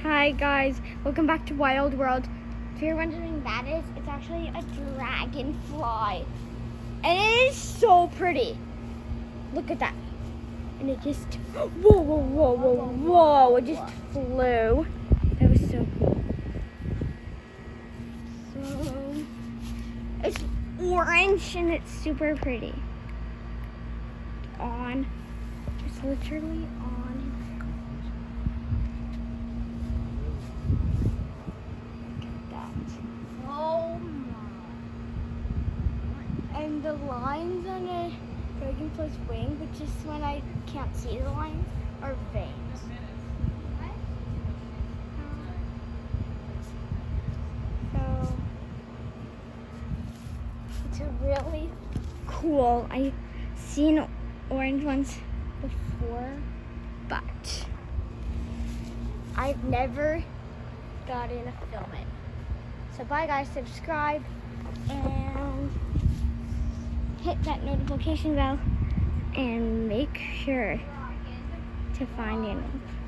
Hi guys, welcome back to Wild World. If you're wondering what that is, it's actually a dragonfly. And it is so pretty. Look at that. And it just, whoa, it just flew. That was so cool. So, it's orange and it's super pretty. On, it's literally on. Oh my. And the lines on a dragonfly's wing, which is when I can't see the lines, are veins. So it's a really cool. I've seen orange ones before, but I've never gotten to film it. So bye guys, subscribe and hit that notification bell and make sure to find it.